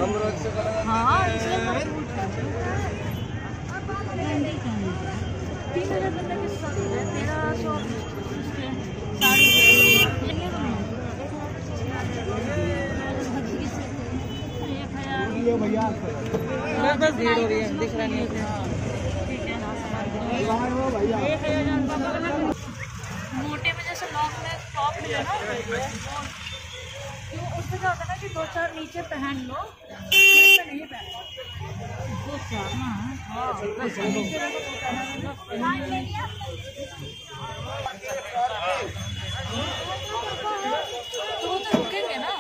हाँ 1300 भैया बस भीड़ हो रही है, दिख रहा नहीं है। मोटे में जैसे लॉन्ग में टॉप मिले ना, उसमें क्या होता है ना कि 2-4 नीचे पहन लो, नहीं पहनो। तो वो तो रुकेंगे ना।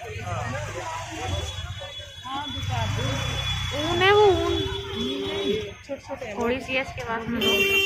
ऊन है, वो ऊन छोटे थोड़ी सी है, इसके बाद में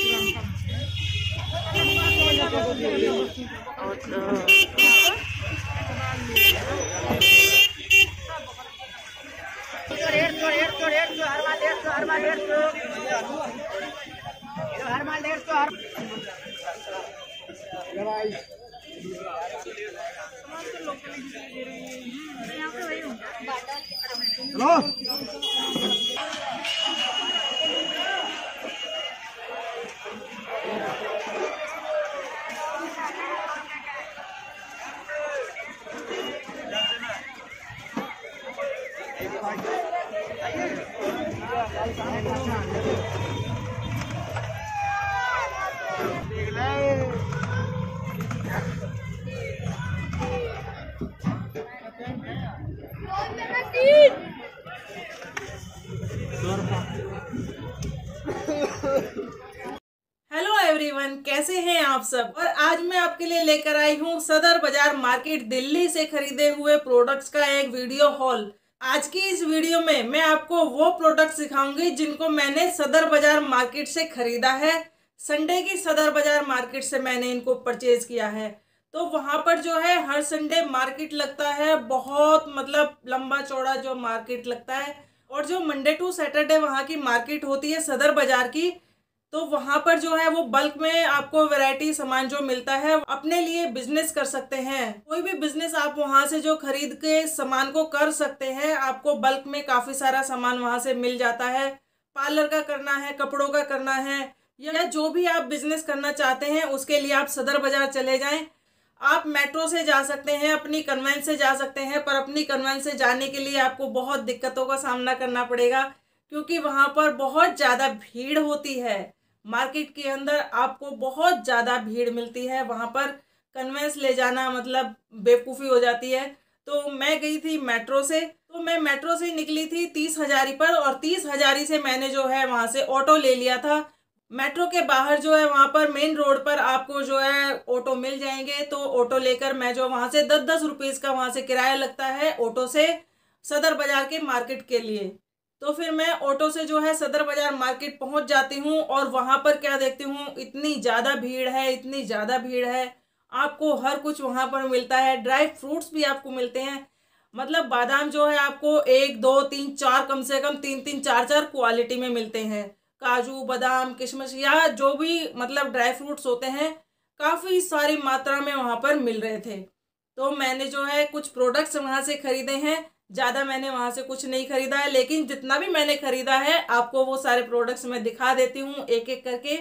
हेलो एवरीवन, कैसे हैं आप सब। और आज मैं आपके लिए लेकर आई हूँ सदर बाजार मार्केट दिल्ली से खरीदे हुए प्रोडक्ट्स का एक वीडियो हॉल। आज की इस वीडियो में मैं आपको वो प्रोडक्ट्स दिखाऊंगी जिनको मैंने सदर बाजार मार्केट से खरीदा है। संडे की सदर बाजार मार्केट से मैंने इनको परचेज किया है। तो वहां पर जो है हर संडे मार्केट लगता है, बहुत मतलब लंबा चौड़ा जो मार्केट लगता है। और जो मंडे टू सैटरडे वहाँ की मार्केट होती है सदर बाजार की, तो वहाँ पर जो है वो बल्क में आपको वैरायटी सामान जो मिलता है, अपने लिए बिजनेस कर सकते हैं। कोई भी बिजनेस आप वहाँ से जो खरीद के सामान को कर सकते हैं। आपको बल्क में काफ़ी सारा सामान वहाँ से मिल जाता है। पार्लर का करना है, कपड़ों का करना है, या जो भी आप बिजनेस करना चाहते हैं उसके लिए आप सदर बाजार चले जाएं। आप मेट्रो से जा सकते हैं, अपनी कन्वेंस से जा सकते हैं, पर अपनी कन्वेंस से जाने के लिए आपको बहुत दिक्कतों का सामना करना पड़ेगा, क्योंकि वहाँ पर बहुत ज़्यादा भीड़ होती है। मार्केट के अंदर आपको बहुत ज़्यादा भीड़ मिलती है, वहाँ पर कन्वेंस ले जाना मतलब बेवकूफ़ी हो जाती है। तो मैं गई थी मेट्रो से, तो मैं मेट्रो से निकली थी 30 हजारी पर, और 30 हजारी से मैंने जो है वहाँ से ऑटो ले लिया था। मेट्रो के बाहर जो है वहाँ पर मेन रोड पर आपको जो है ऑटो मिल जाएंगे। तो ऑटो लेकर मैं जो वहाँ से 10-10 रुपीज़ का वहाँ से किराया लगता है ऑटो से सदर बाजार के मार्केट के लिए। तो फिर मैं ऑटो से जो है सदर बाजार मार्केट पहुँच जाती हूँ, और वहाँ पर क्या देखती हूँ, इतनी ज़्यादा भीड़ है, इतनी ज़्यादा भीड़ है। आपको हर कुछ वहाँ पर मिलता है, ड्राई फ्रूट्स भी आपको मिलते हैं। मतलब बादाम जो है आपको 1-2-3-4 कम से कम 3-3-4-4 क्वालिटी में मिलते हैं। काजू, बादाम, किशमिश, या जो भी मतलब ड्राई फ्रूट्स होते हैं, काफ़ी सारी मात्रा में वहाँ पर मिल रहे थे। तो मैंने जो है कुछ प्रोडक्ट्स वहाँ से खरीदे हैं। ज़्यादा मैंने वहाँ से कुछ नहीं खरीदा है, लेकिन जितना भी मैंने खरीदा है आपको वो सारे प्रोडक्ट्स मैं दिखा देती हूँ एक एक करके।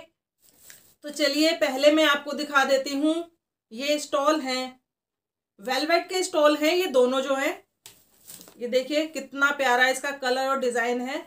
तो चलिए पहले मैं आपको दिखा देती हूँ। ये स्टॉल हैं, वेलवेट के स्टॉल हैं ये दोनों जो हैं। ये देखिए कितना प्यारा इसका कलर और डिज़ाइन है।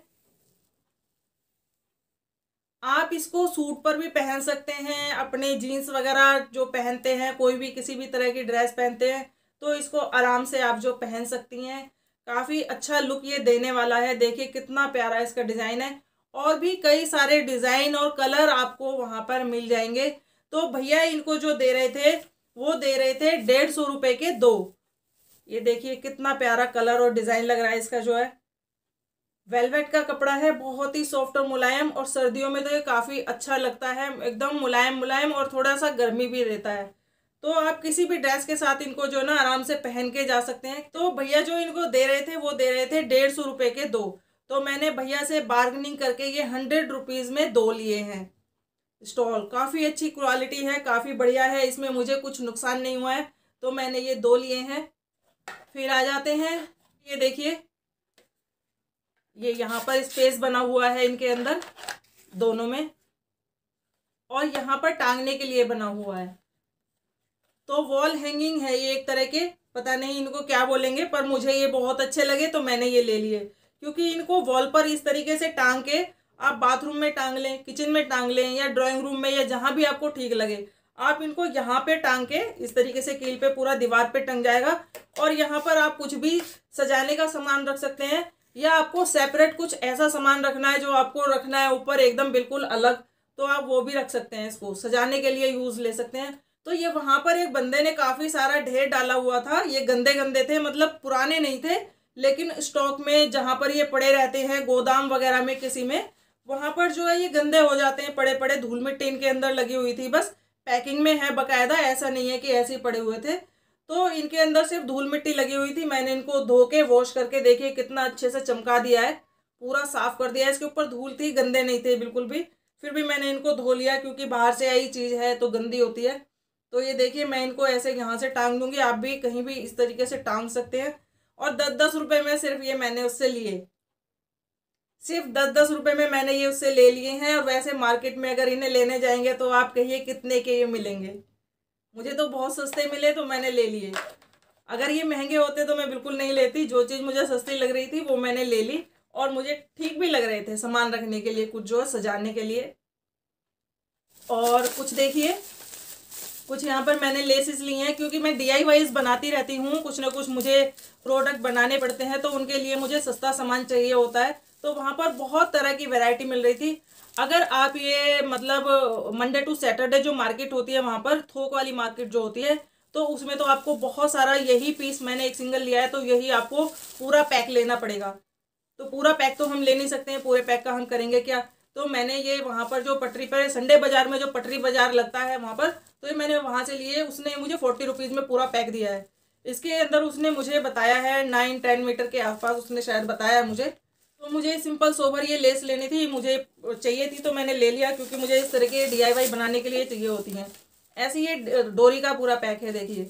आप इसको सूट पर भी पहन सकते हैं, अपने जीन्स वगैरह जो पहनते हैं, कोई भी किसी भी तरह की ड्रेस पहनते हैं तो इसको आराम से आप जो पहन सकती हैं। काफ़ी अच्छा लुक ये देने वाला है। देखिए कितना प्यारा इसका डिज़ाइन है, और भी कई सारे डिज़ाइन और कलर आपको वहाँ पर मिल जाएंगे। तो भैया इनको जो दे रहे थे वो दे रहे थे 150 रुपये के 2। ये देखिए कितना प्यारा कलर और डिज़ाइन लग रहा है इसका जो है। वेलवेट का कपड़ा है, बहुत ही सॉफ्ट और मुलायम, और सर्दियों में तो ये काफ़ी अच्छा लगता है, एकदम मुलायम मुलायम, और थोड़ा सा गर्मी भी देता है। तो आप किसी भी ड्रेस के साथ इनको जो ना आराम से पहन के जा सकते हैं। तो भैया जो इनको दे रहे थे वो दे रहे थे 150 रुपये के 2। तो मैंने भैया से बार्गेनिंग करके ये 100 रुपीज़ में 2 लिए हैं। स्टॉल काफ़ी अच्छी क्वालिटी है, काफ़ी बढ़िया है, इसमें मुझे कुछ नुकसान नहीं हुआ है, तो मैंने ये 2 लिए हैं। फिर आ जाते हैं, ये देखिए ये यहाँ पर स्पेस बना हुआ है इनके अंदर दोनों में, और यहाँ पर टांगने के लिए बना हुआ है। तो वॉल हैंगिंग है ये एक तरह के, पता नहीं इनको क्या बोलेंगे, पर मुझे ये बहुत अच्छे लगे तो मैंने ये ले लिए। क्योंकि इनको वॉल पर इस तरीके से टांग के आप बाथरूम में टांग लें, किचन में टांग लें, या ड्राइंग रूम में, या जहाँ भी आपको ठीक लगे, आप इनको यहाँ पे टांग के इस तरीके से कील पे पूरा दीवार पे टंग जाएगा। और यहाँ पर आप कुछ भी सजाने का सामान रख सकते हैं, या आपको सेपरेट कुछ ऐसा सामान रखना है जो आपको रखना है ऊपर एकदम बिल्कुल अलग, तो आप वो भी रख सकते हैं, इसको सजाने के लिए यूज ले सकते हैं। तो ये वहां पर एक बंदे ने काफी सारा ढेर डाला हुआ था, ये गंदे गंदे थे, मतलब पुराने नहीं थे, लेकिन स्टॉक में जहां पर ये पड़े रहते हैं गोदाम वगैरह में किसी में, वहां पर जो है ये गंदे हो जाते हैं, पड़े पड़े धूल मिट्टी इनके अंदर लगी हुई थी। बस पैकिंग में है बकायदा, ऐसा नहीं है कि ऐसे ही पड़े हुए थे। तो इनके अंदर सिर्फ धूल मिट्टी लगी हुई थी। मैंने इनको धो के वॉश करके देखिए कितना अच्छे से चमका दिया है, पूरा साफ कर दिया है। इसके ऊपर धूल थी, गंदे नहीं थे बिल्कुल भी, फिर भी मैंने इनको धो लिया क्योंकि बाहर से आई चीज़ है तो गंदी होती है। तो ये देखिए मैं इनको ऐसे यहाँ से टांग दूंगी, आप भी कहीं भी इस तरीके से टांग सकते हैं। और 10-10 रुपए में सिर्फ ये मैंने उससे लिए, सिर्फ 10-10 रुपए में मैंने ये उससे ले लिए हैं। और वैसे मार्केट में अगर इन्हें लेने जाएंगे तो आप कहिए कितने के ये मिलेंगे। मुझे तो बहुत सस्ते मिले तो मैंने ले लिए, अगर ये महंगे होते तो मैं बिल्कुल नहीं लेती। जो चीज़ मुझे सस्ती लग रही थी वो मैंने ले ली, और मुझे ठीक भी लग रहे थे सामान रखने के लिए, कुछ जो है सजाने के लिए। और कुछ देखिए, कुछ यहाँ पर मैंने लेसेस ली हैं, क्योंकि मैं DIYs बनाती रहती हूँ, कुछ ना कुछ मुझे प्रोडक्ट बनाने पड़ते हैं, तो उनके लिए मुझे सस्ता सामान चाहिए होता है। तो वहाँ पर बहुत तरह की वैरायटी मिल रही थी। अगर आप ये मतलब मंडे टू सैटरडे जो मार्केट होती है वहाँ पर थोक वाली मार्केट जो होती है, तो उसमें तो आपको बहुत सारा यही पीस, मैंने एक सिंगल लिया है तो यही आपको पूरा पैक लेना पड़ेगा। तो पूरा पैक तो हम ले नहीं सकते हैं, पूरे पैक का हम करेंगे क्या। तो मैंने ये वहाँ पर जो पटरी पर संडे बाजार में जो पटरी बाजार लगता है वहाँ पर, तो ये मैंने वहाँ से लिए। उसने मुझे 40 रुपीज़ में पूरा पैक दिया है। इसके अंदर उसने मुझे बताया है 9-10 मीटर के आसपास उसने शायद बताया है मुझे। तो मुझे सिंपल सोबर ये लेस लेनी थी, मुझे चाहिए थी तो मैंने ले लिया, क्योंकि मुझे इस तरह के DIY बनाने के लिए चाहिए होती हैं। ऐसे ये डोरी का पूरा पैक है, देखिए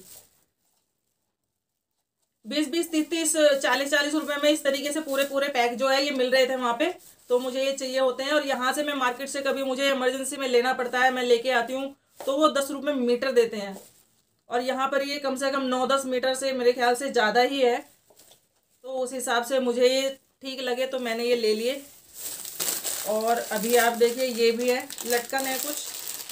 20-20, 30-30, 40-40 रुपए में इस तरीके से पूरे पूरे पैक जो है ये मिल रहे थे वहाँ पे। तो मुझे ये चाहिए होते हैं, और यहाँ से मैं मार्केट से कभी मुझे इमरजेंसी में लेना पड़ता है, मैं लेके आती हूँ, तो वो 10 रुपये मीटर देते हैं। और यहाँ पर ये कम से कम 9-10 मीटर से मेरे ख्याल से ज़्यादा ही है, तो उस हिसाब से मुझे ये ठीक लगे तो मैंने ये ले लिए। और अभी आप देखिए ये भी है, लटकन है कुछ,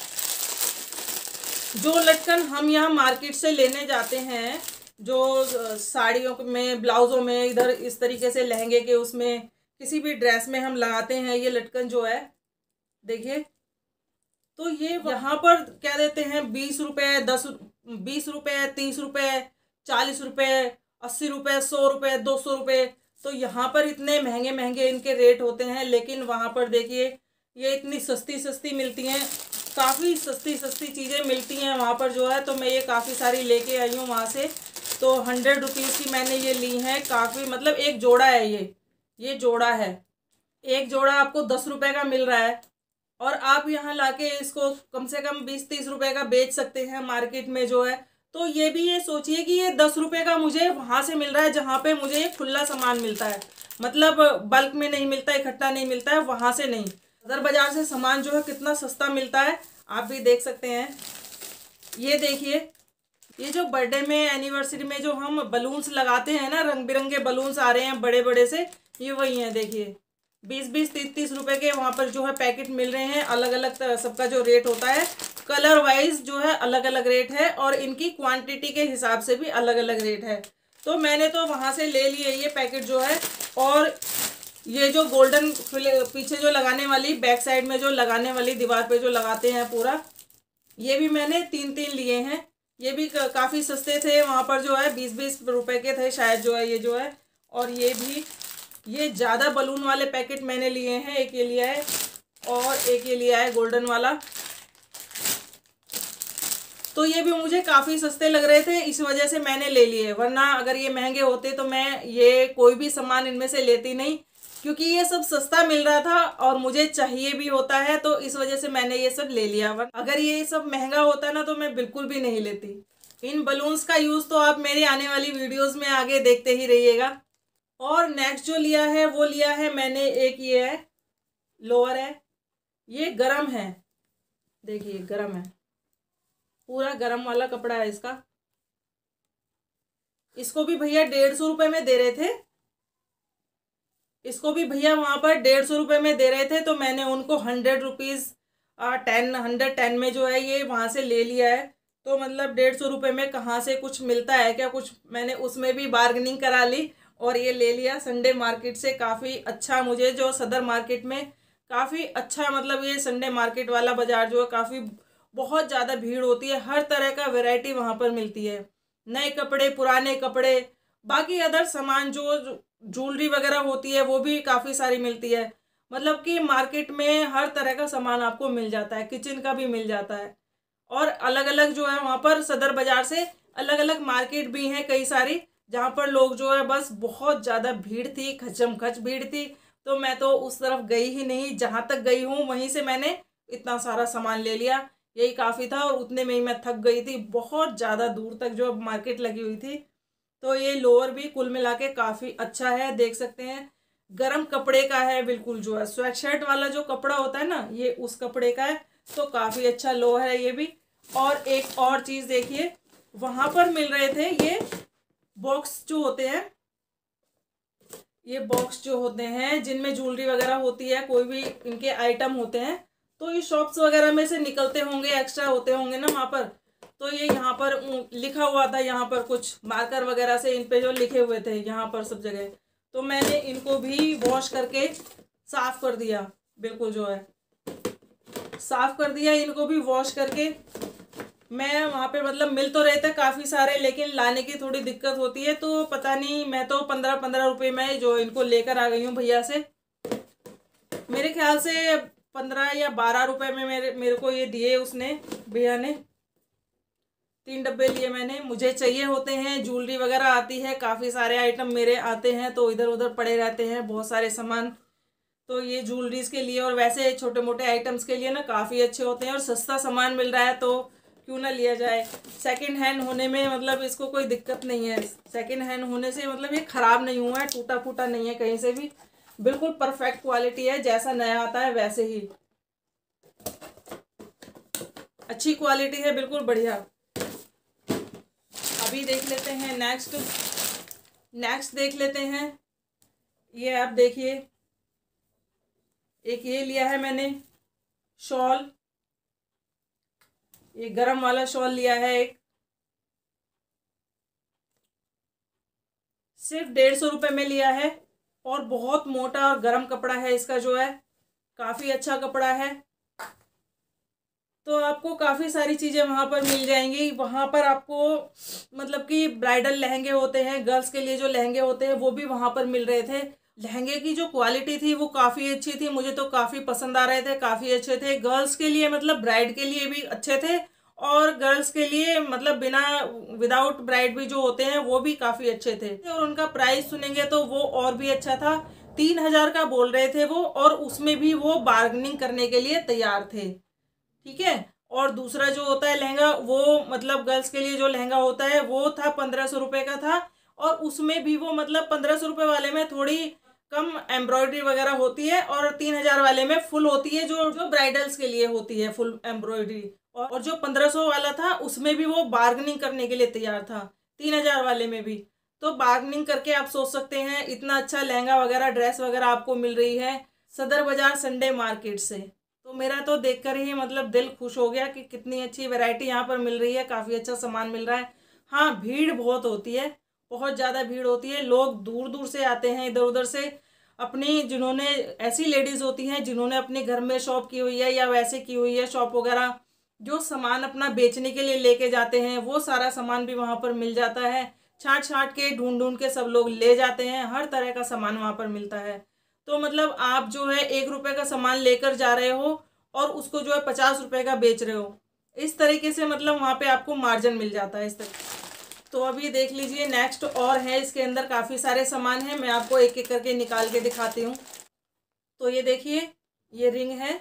जो लटकन हम यहाँ मार्केट से लेने जाते हैं, जो साड़ियों में, ब्लाउजों में, इधर इस तरीके से लहंगे के उसमें किसी भी ड्रेस में हम लगाते हैं, ये लटकन जो है देखिए। तो ये यहाँ पर क्या देते हैं 20 रुपये, 20 रुपये, 30 रुपये, 40 रुपये, 80 रुपये, 100 रुपये, 200 रुपये। तो यहाँ पर इतने महंगे महंगे इनके रेट होते हैं, लेकिन वहाँ पर देखिए ये इतनी सस्ती सस्ती मिलती हैं, काफ़ी सस्ती सस्ती चीज़ें मिलती हैं वहाँ पर जो है। तो मैं ये काफ़ी सारी लेके आई हूँ वहाँ से। तो 100 रुपीज़ की मैंने ये ली हैं, काफ़ी, मतलब एक जोड़ा है ये जोड़ा है, एक जोड़ा आपको 10 रुपये का मिल रहा है, और आप यहाँ लाके इसको कम से कम 20-30 रुपये का बेच सकते हैं मार्केट में जो है। तो ये भी ये सोचिए कि ये 10 रुपये का मुझे वहाँ से मिल रहा है जहाँ पे मुझे ये खुला सामान मिलता है, मतलब बल्क में नहीं मिलता, इकट्ठा नहीं मिलता है, वहाँ से नहीं। सदर बाजार से सामान जो है कितना सस्ता मिलता है, आप भी देख सकते हैं। ये देखिए, ये जो बर्थडे में, एनिवर्सरी में जो हम बलून्स लगाते हैं ना, रंग बिरंगे बलून्स आ रहे हैं बड़े बड़े से, ये वही हैं। देखिए 20-20, 30-30 रुपये के वहाँ पर जो है पैकेट मिल रहे हैं। अलग अलग सबका जो रेट होता है, कलर वाइज जो है अलग अलग रेट है, और इनकी क्वांटिटी के हिसाब से भी अलग अलग रेट है। तो मैंने तो वहाँ से ले लिए ये पैकेट जो है। और ये जो गोल्डन पीछे जो लगाने वाली, बैक साइड में जो लगाने वाली, दीवार पे जो लगाते हैं पूरा, ये भी मैंने 3-3 लिए हैं। ये भी काफ़ी सस्ते थे वहाँ पर जो है, 20-20 रुपये के थे शायद जो है ये जो है। और ये भी, ये ज़्यादा बलून वाले पैकेट मैंने लिए हैं, एक ये लिया है और एक ये लिया है गोल्डन वाला। तो ये भी मुझे काफ़ी सस्ते लग रहे थे, इस वजह से मैंने ले लिए, वरना अगर ये महंगे होते तो मैं ये कोई भी सामान इनमें से लेती नहीं, क्योंकि ये सब सस्ता मिल रहा था और मुझे चाहिए भी होता है, तो इस वजह से मैंने ये सब ले लिया। अगर ये सब महंगा होता ना तो मैं बिल्कुल भी नहीं लेती। इन बलून्स का यूज़ तो आप मेरी आने वाली वीडियोज़ में आगे देखते ही रहिएगा। और नेक्स्ट जो लिया है वो लिया है मैंने एक, ये है लोअर है, ये गरम है, देखिए गरम है, पूरा गरम वाला कपड़ा है इसका। इसको भी भैया 150 में दे रहे थे, इसको भी भैया वहां पर 150 में दे रहे थे, तो मैंने उनको 100 रुपीज 110 में जो है ये वहां से ले लिया है। तो मतलब 150 में कहाँ से कुछ मिलता है क्या कुछ, मैंने उसमें भी बार्गेनिंग करा ली और ये ले लिया संडे मार्केट से। काफ़ी अच्छा, मुझे जो सदर मार्केट में काफ़ी अच्छा, मतलब ये संडे मार्केट वाला बाजार जो है काफ़ी बहुत ज़्यादा भीड़ होती है, हर तरह का वैरायटी वहाँ पर मिलती है, नए कपड़े, पुराने कपड़े, बाकी अदर सामान जो ज्वेलरी वगैरह होती है वो भी काफ़ी सारी मिलती है। मतलब कि मार्केट में हर तरह का सामान आपको मिल जाता है, किचन का भी मिल जाता है। और अलग अलग जो है वहाँ पर सदर बाजार से अलग अलग मार्केट भी हैं कई सारी, जहाँ पर लोग जो है बस बहुत ज़्यादा भीड़ थी, खचम खच भीड़ थी, तो मैं तो उस तरफ गई ही नहीं। जहाँ तक गई हूँ वहीं से मैंने इतना सारा सामान ले लिया, यही काफ़ी था, और उतने में ही मैं थक गई थी, बहुत ज़्यादा दूर तक जो मार्केट लगी हुई थी। तो ये लोअर भी कुल मिला के काफ़ी अच्छा है, देख सकते हैं गरम कपड़े का है बिल्कुल, जो है स्वेट शर्ट वाला जो कपड़ा होता है ना, ये उस कपड़े का है, तो काफ़ी अच्छा लोअर है ये भी। और एक और चीज़ देखिए, वहाँ पर मिल रहे थे ये बॉक्स जो होते हैं, ये बॉक्स जो होते हैं जिनमें ज्वेलरी वगैरह होती है, कोई भी इनके आइटम होते हैं, तो ये शॉप्स वगैरह में से निकलते होंगे, एक्स्ट्रा होते होंगे ना वहाँ पर। तो ये यहाँ पर लिखा हुआ था, यहाँ पर कुछ मार्कर वगैरह से इन पे जो लिखे हुए थे यहाँ पर सब जगह, तो मैंने इनको भी वॉश करके साफ कर दिया, बिल्कुल जो है साफ कर दिया, इनको भी वॉश करके। मैं वहाँ पे मतलब मिल तो रहे थे काफ़ी सारे, लेकिन लाने की थोड़ी दिक्कत होती है, तो पता नहीं, मैं तो 15-15 रुपये में जो इनको लेकर आ गई हूँ भैया से। मेरे ख्याल से 15 या 12 रुपये में मेरे को ये दिए उसने, भैया ने। 3 डब्बे लिए मैंने, मुझे चाहिए होते हैं, ज्वेलरी वगैरह आती है, काफ़ी सारे आइटम मेरे आते हैं, तो इधर उधर पड़े रहते हैं बहुत सारे सामान, तो ये ज्वेलरीज के लिए और वैसे छोटे मोटे आइटम्स के लिए ना काफ़ी अच्छे होते हैं, और सस्ता सामान मिल रहा है तो क्यों ना लिया जाए। सेकंड हैंड होने में मतलब इसको कोई दिक्कत नहीं है, सेकंड हैंड होने से मतलब ये ख़राब नहीं हुआ है, टूटा फूटा नहीं है कहीं से भी, बिल्कुल परफेक्ट क्वालिटी है, जैसा नया आता है वैसे ही अच्छी क्वालिटी है, बिल्कुल बढ़िया। अभी देख लेते हैं नेक्स्ट देख लेते हैं। ये आप देखिए, एक ये लिया है मैंने शॉल, ये गरम वाला शॉल लिया है एक, सिर्फ 150 में लिया है, और बहुत मोटा और गरम कपड़ा है इसका जो है, काफ़ी अच्छा कपड़ा है। तो आपको काफ़ी सारी चीज़ें वहाँ पर मिल जाएंगी। वहाँ पर आपको मतलब कि ब्राइडल लहंगे होते हैं, गर्ल्स के लिए जो लहंगे होते हैं वो भी वहाँ पर मिल रहे थे। लहंगे की जो क्वालिटी थी वो काफ़ी अच्छी थी, मुझे तो काफ़ी पसंद आ रहे थे, काफ़ी अच्छे थे, गर्ल्स के लिए मतलब ब्राइड के लिए भी अच्छे थे, और गर्ल्स के लिए मतलब बिना विदाउट ब्राइड भी जो होते हैं वो भी काफ़ी अच्छे थे। और उनका प्राइस सुनेंगे तो वो और भी अच्छा था, 3000 का बोल रहे थे वो, और उसमें भी वो बार्गेनिंग करने के लिए तैयार थे, ठीक है। और दूसरा जो होता है लहंगा, वो मतलब गर्ल्स के लिए जो लहंगा होता है वो था 1500 रुपये का था, और उसमें भी वो मतलब 1500 रुपये वाले में थोड़ी कम एम्ब्रॉयडरी वगैरह होती है, और 3000 वाले में फुल होती है, जो जो ब्राइडल्स के लिए होती है फुल एम्ब्रॉयडरी। और जो 1500 वाला था उसमें भी वो बार्गेनिंग करने के लिए तैयार था, 3000 वाले में भी। तो बार्गेनिंग करके आप सोच सकते हैं, इतना अच्छा लहंगा वगैरह ड्रेस वगैरह आपको मिल रही है सदर बाजार संडे मार्केट से। तो मेरा तो देखकर ही मतलब दिल खुश हो गया कि कितनी अच्छी वैरायटी यहाँ पर मिल रही है, काफ़ी अच्छा सामान मिल रहा है। हाँ, भीड़ बहुत होती है, बहुत ज़्यादा भीड़ होती है, लोग दूर दूर से आते हैं इधर उधर से, अपनी जिन्होंने ऐसी लेडीज़ होती हैं जिन्होंने अपने घर में शॉप की हुई है या वैसे की हुई है शॉप वगैरह, जो सामान अपना बेचने के लिए लेके जाते हैं, वो सारा सामान भी वहाँ पर मिल जाता है, छाँट छाँट के ढूंढ ढूंढ के सब लोग ले जाते हैं, हर तरह का सामान वहाँ पर मिलता है। तो मतलब आप जो है 1 रुपये का सामान लेकर जा रहे हो और उसको जो है 50 रुपये का बेच रहे हो, इस तरीके से मतलब वहाँ पे आपको मार्जिन मिल जाता है इस तरह। तो अभी देख लीजिए नेक्स्ट और है, इसके अंदर काफ़ी सारे सामान हैं, मैं आपको एक एक करके निकाल के दिखाती हूँ। तो ये देखिए, ये रिंग है,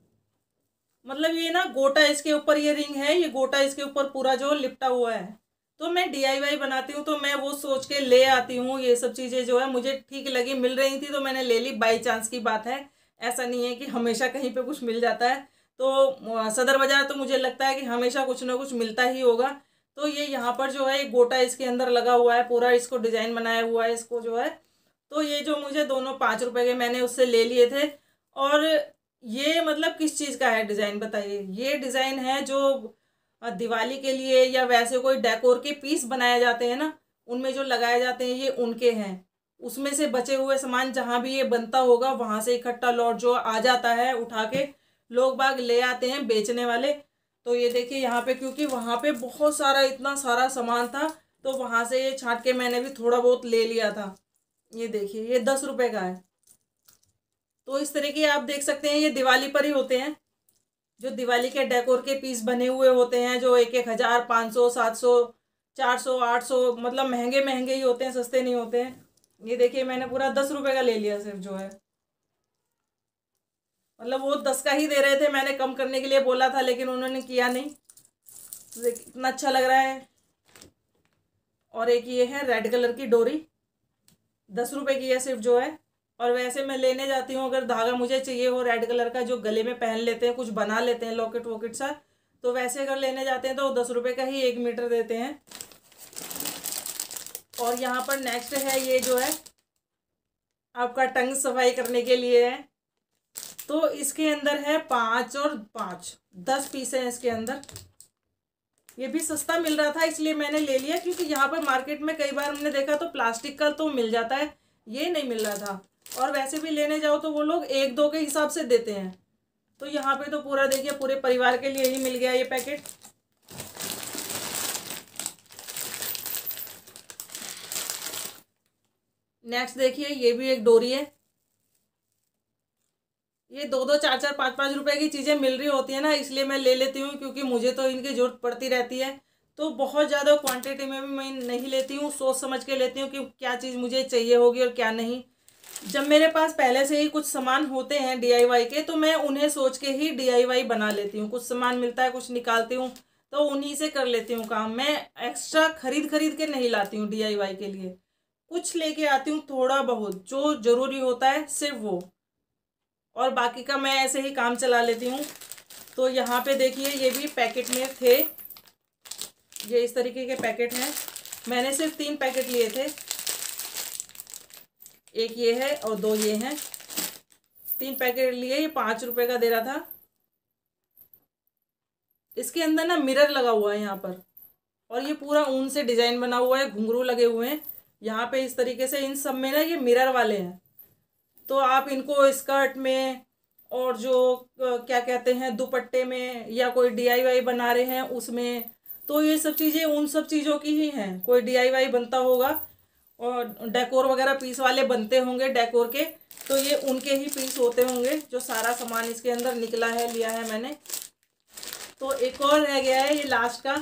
मतलब ये ना गोटा इसके ऊपर ये रिंग है, ये गोटा इसके ऊपर पूरा जो लिपटा हुआ है, तो मैं DIY बनाती हूँ, तो मैं वो सोच के ले आती हूँ। ये सब चीज़ें जो है मुझे ठीक लगी, मिल रही थी तो मैंने ले ली, बाई चांस की बात है। ऐसा नहीं है कि हमेशा कहीं पे कुछ मिल जाता है। तो सदर बाज़ार तो मुझे लगता है कि हमेशा कुछ ना कुछ मिलता ही होगा। तो ये यहाँ पर जो है एक गोटा इसके अंदर लगा हुआ है, पूरा इसको डिज़ाइन बनाया हुआ है इसको जो है। तो ये जो मुझे दोनों 5 रुपए के मैंने उससे ले लिए थे। और ये मतलब किस चीज़ का है डिज़ाइन बताइए? ये डिज़ाइन है जो दिवाली के लिए या वैसे कोई डेकोर के पीस बनाए जाते हैं ना, उनमें जो लगाए जाते हैं ये उनके हैं। उसमें से बचे हुए सामान जहाँ भी ये बनता होगा वहाँ से इकट्ठा लौट जो आ जाता है, उठा के लोग बाग ले आते हैं बेचने वाले। तो ये देखिए यहाँ पे, क्योंकि वहाँ पे बहुत सारा इतना सारा सामान था, तो वहाँ से ये छांट के मैंने भी थोड़ा बहुत ले लिया था। ये देखिए ये 10 रुपए का है। तो इस तरह के आप देख सकते हैं, ये दिवाली पर ही होते हैं, जो दिवाली के डेकोर के पीस बने हुए होते हैं, जो 1-1 हज़ार, 500, 700, 400, 800, मतलब महंगे महंगे ही होते हैं, सस्ते नहीं होते हैं। ये देखिए मैंने पूरा 10 रुपए का ले लिया सिर्फ जो है। मतलब वो 10 का ही दे रहे थे, मैंने कम करने के लिए बोला था लेकिन उन्होंने किया नहीं। तो देखिए कितना अच्छा लग रहा है। और एक ये है रेड कलर की डोरी, 10 रुपए की है सिर्फ जो है। और वैसे मैं लेने जाती हूँ अगर धागा मुझे चाहिए हो रेड कलर का, जो गले में पहन लेते हैं, कुछ बना लेते हैं लॉकेट वॉकेट सा, तो वैसे अगर लेने जाते हैं तो 10 रुपए का ही 1 मीटर देते हैं। और यहाँ पर नेक्स्ट है ये जो है आपका टंग सफाई करने के लिए है। तो इसके अंदर है 5 और 5, 10 पीस है इसके अंदर। ये भी सस्ता मिल रहा था इसलिए मैंने ले लिया, क्योंकि यहाँ पर मार्केट में कई बार हमने देखा तो प्लास्टिक का तो मिल जाता है, ये नहीं मिल रहा था। और वैसे भी लेने जाओ तो वो लोग 1-2 के हिसाब से देते हैं। तो यहाँ पे तो पूरा देखिए पूरे परिवार के लिए ही मिल गया ये पैकेट। नेक्स्ट देखिए ये भी एक डोरी है। ये 2-2, 4-4, 5-5 रुपए की चीज़ें मिल रही होती है ना, इसलिए मैं ले लेती हूँ, क्योंकि मुझे तो इनकी ज़रूरत पड़ती रहती है। तो बहुत ज़्यादा क्वांटिटी में भी मैं नहीं लेती हूँ, सोच समझ के लेती हूँ कि क्या चीज़ मुझे चाहिए होगी और क्या नहीं। जब मेरे पास पहले से ही कुछ सामान होते हैं DIY के, तो मैं उन्हें सोच के ही DIY बना लेती हूँ। कुछ सामान मिलता है, कुछ निकालती हूँ, तो उन्हीं से कर लेती हूँ काम। मैं एक्स्ट्रा खरीद खरीद के नहीं लाती हूँ DIY के लिए। कुछ लेके आती हूँ थोड़ा बहुत, जो ज़रूरी होता है सिर्फ वो, और बाकी का मैं ऐसे ही काम चला लेती हूँ। तो यहाँ पे देखिए ये भी पैकेट में थे, ये इस तरीके के पैकेट हैं। मैंने सिर्फ 3 पैकेट लिए थे, एक ये है और 2 ये हैं। 3 पैकेट लिए, ये 5 रुपए का दे रहा था। इसके अंदर ना मिरर लगा हुआ है यहाँ पर, और ये पूरा ऊन से डिजाइन बना हुआ है, घुंघरू लगे हुए हैं यहाँ पे इस तरीके से। इन सब में ना ये मिरर वाले हैं, तो आप इनको स्कर्ट में और जो क्या कहते हैं दुपट्टे में, या कोई DIY बना रहे हैं उसमें, तो ये सब चीज़ें उन सब चीज़ों की ही हैं। कोई DIY बनता होगा और डेकोर वगैरह पीस वाले बनते होंगे डेकोर के, तो ये उनके ही पीस होते होंगे। जो सारा सामान इसके अंदर निकला है, लिया है मैंने। तो एक और रह गया है ये लास्ट का।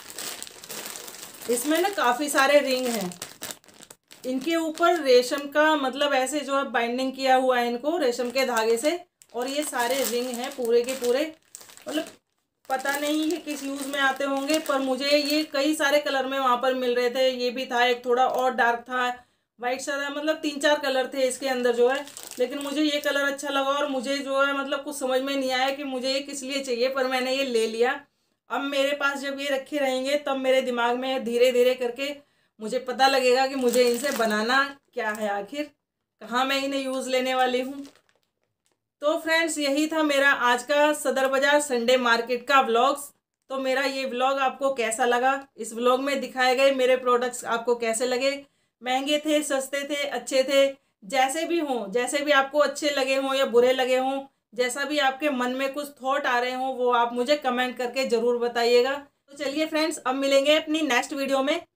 इसमें ना काफ़ी सारे रिंग हैं, इनके ऊपर रेशम का मतलब ऐसे जो है बाइंडिंग किया हुआ है इनको रेशम के धागे से। और ये सारे रिंग हैं पूरे के पूरे, मतलब पता नहीं ये किस यूज़ में आते होंगे, पर मुझे ये कई सारे कलर में वहाँ पर मिल रहे थे। ये भी था, एक थोड़ा और डार्क था, वाइट सा था, मतलब 3-4 कलर थे इसके अंदर जो है। लेकिन मुझे ये कलर अच्छा लगा, और मुझे जो है मतलब कुछ समझ में नहीं आया कि मुझे ये किस लिए चाहिए, पर मैंने ये ले लिया। अब मेरे पास जब ये रखे रहेंगे तब मेरे दिमाग में धीरे धीरे करके मुझे पता लगेगा कि मुझे इनसे बनाना क्या है, आखिर कहाँ मैं इन्हें यूज़ लेने वाली हूँ। तो फ्रेंड्स यही था मेरा आज का सदर बाज़ार संडे मार्केट का व्लॉग्स। तो मेरा ये व्लॉग आपको कैसा लगा, इस व्लॉग में दिखाए गए मेरे प्रोडक्ट्स आपको कैसे लगे? महंगे थे, सस्ते थे, अच्छे थे, जैसे भी हों, जैसे भी आपको अच्छे लगे हों या बुरे लगे हों, जैसा भी आपके मन में कुछ थॉट आ रहे हों, वो आप मुझे कमेंट करके ज़रूर बताइएगा। तो चलिए फ्रेंड्स, अब मिलेंगे अपनी नेक्स्ट वीडियो में।